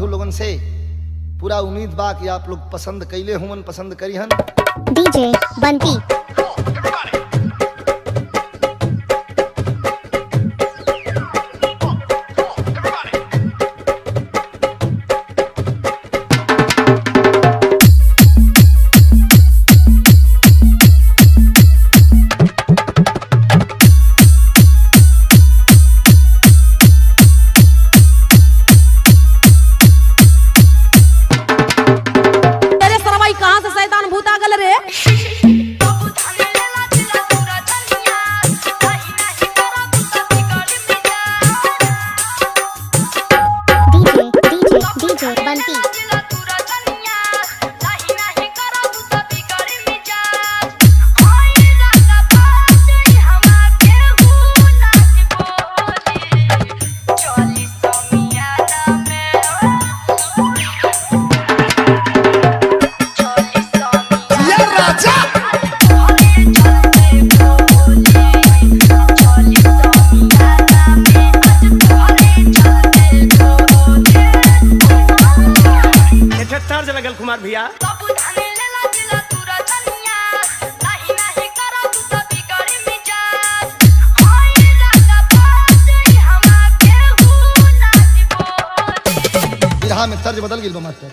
प्रभु लोगन से पूरा उम्मीद बा कि आप लोग पसंद कैले हुमन, पसंद करिहन। डीजे बंटी। कुमार भैया बिरहा में तर्ज बदल गई मास्टर।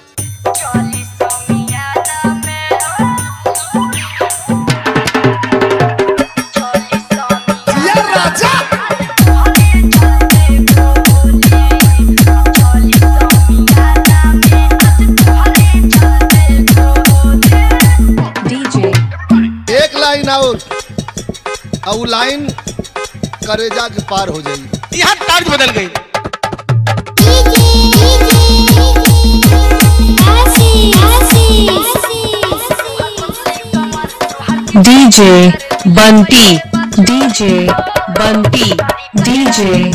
और लाइन करेजा के पार हो जाएगी। यहाँ तर्ज बदल गई। DJ Bunty, DJ Bunty, DJ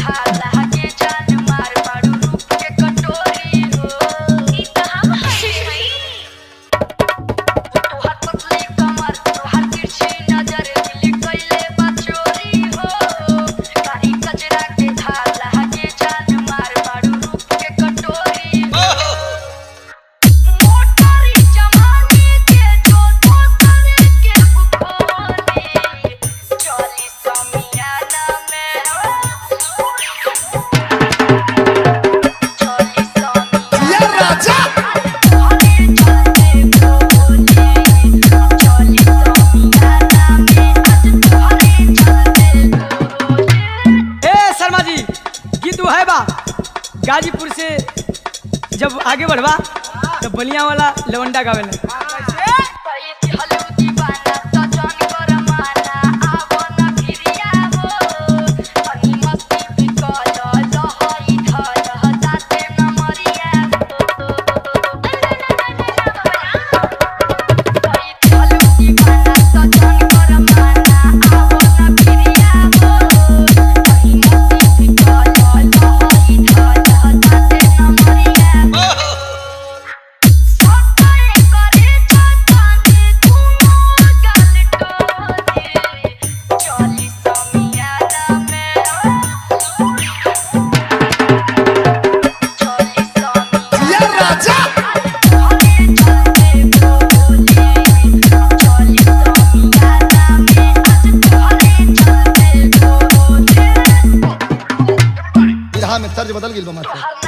Ghazipur से जब आगे बढ़वा तो बलिया वाला लवंडा गावेला। में तर्ज बदल गई मास्टर।